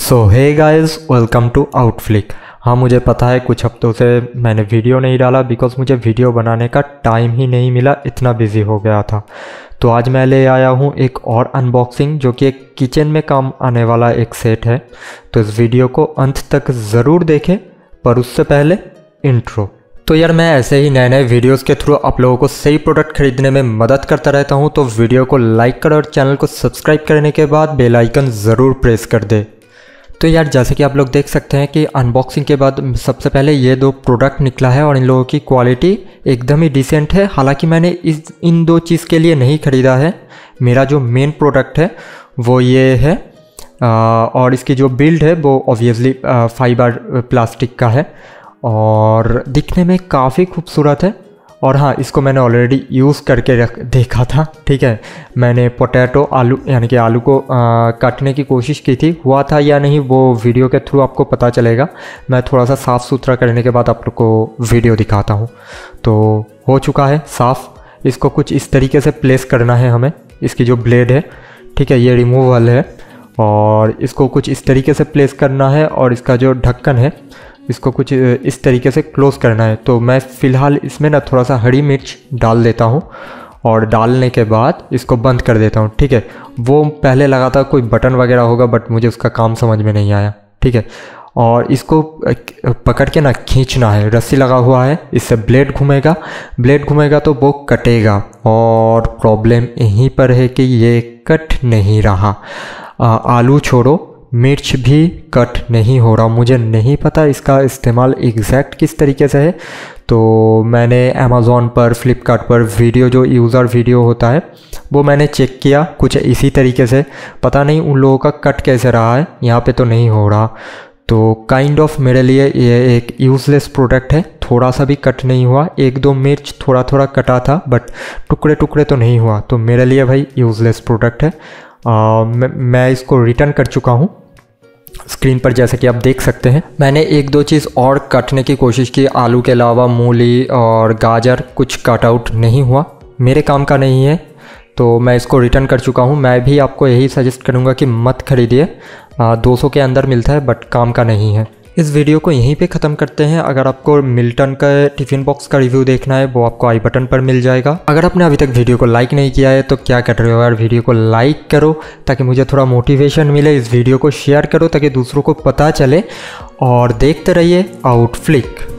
So hey guys, welcome to Outflick. हाँ, मुझे पता है कुछ हफ्तों से मैंने वीडियो नहीं डाला बिकॉज मुझे वीडियो बनाने का टाइम ही नहीं मिला, इतना बिजी हो गया था। तो आज मैं ले आया हूँ एक और अनबॉक्सिंग जो कि एक किचन में काम आने वाला एक सेट है। तो इस वीडियो को अंत तक ज़रूर देखें, पर उससे पहले इंट्रो। तो यार, मैं ऐसे ही नए नए वीडियोस के थ्रू आप लोगों को सही प्रोडक्ट खरीदने में मदद करता रहता हूँ। तो वीडियो को लाइक कर और चैनल को सब्सक्राइब करने के बाद बेल आइकन ज़रूर प्रेस कर दे। तो यार, जैसे कि आप लोग देख सकते हैं कि अनबॉक्सिंग के बाद सबसे पहले ये दो प्रोडक्ट निकला है और इन लोगों की क्वालिटी एकदम ही डिसेंट है। हालांकि मैंने इन दो चीज़ के लिए नहीं ख़रीदा है। मेरा जो मेन प्रोडक्ट है वो ये है और इसकी जो बिल्ड है वो ऑब्वियसली फाइबर प्लास्टिक का है और दिखने में काफ़ी खूबसूरत है। और हाँ, इसको मैंने ऑलरेडी यूज़ करके देखा था। ठीक है, मैंने पोटैटो आलू यानी कि आलू को काटने की कोशिश की थी। हुआ था या नहीं वो वीडियो के थ्रू आपको पता चलेगा। मैं थोड़ा सा साफ़ सुथरा करने के बाद आप लोग को वीडियो दिखाता हूँ। तो हो चुका है साफ़। इसको कुछ इस तरीके से प्लेस करना है हमें। इसकी जो ब्लेड है, ठीक है, ये रिमूवल है और इसको कुछ इस तरीके से प्लेस करना है और इसका जो ढक्कन है इसको कुछ इस तरीके से क्लोज़ करना है। तो मैं फ़िलहाल इसमें ना थोड़ा सा हरी मिर्च डाल देता हूँ और डालने के बाद इसको बंद कर देता हूँ। ठीक है, वो पहले लगा था कोई बटन वगैरह होगा बट मुझे उसका काम समझ में नहीं आया। ठीक है, और इसको पकड़ के ना खींचना है। रस्सी लगा हुआ है, इससे ब्लेड घूमेगा तो वो कटेगा। और प्रॉब्लम यहीं पर है कि ये कट नहीं रहा। आलू छोड़ो, मिर्च भी कट नहीं हो रहा। मुझे नहीं पता इसका इस्तेमाल एग्जैक्ट किस तरीके से है। तो मैंने अमेज़ॉन पर, फ्लिपकार्ट पर वीडियो जो यूज़र वीडियो होता है वो मैंने चेक किया कुछ इसी तरीके से। पता नहीं उन लोगों का कट कैसे रहा है, यहाँ पे तो नहीं हो रहा। तो काइंड ऑफ मेरे लिए ये एक यूज़लेस प्रोडक्ट है। थोड़ा सा भी कट नहीं हुआ। एक दो मिर्च थोड़ा थोड़ा कटा था बट टुकड़े टुकड़े तो नहीं हुआ। तो मेरे लिए भाई यूज़लेस प्रोडक्ट है। मैं इसको रिटर्न कर चुका हूँ। स्क्रीन पर जैसे कि आप देख सकते हैं, मैंने एक दो चीज़ और काटने की कोशिश की। आलू के अलावा मूली और गाजर कुछ कट आउट नहीं हुआ, मेरे काम का नहीं है। तो मैं इसको रिटर्न कर चुका हूँ। मैं भी आपको यही सजेस्ट करूँगा कि मत खरीदिए। 200 के अंदर मिलता है बट काम का नहीं है। इस वीडियो को यहीं पे ख़त्म करते हैं। अगर आपको मिल्टन का टिफ़िन बॉक्स का रिव्यू देखना है वो आपको आई बटन पर मिल जाएगा। अगर आपने अभी तक वीडियो को लाइक नहीं किया है तो क्या कर रहे हो यार, वीडियो को लाइक करो ताकि मुझे थोड़ा मोटिवेशन मिले। इस वीडियो को शेयर करो ताकि दूसरों को पता चले और देखते रहिए आउटफ्लिक।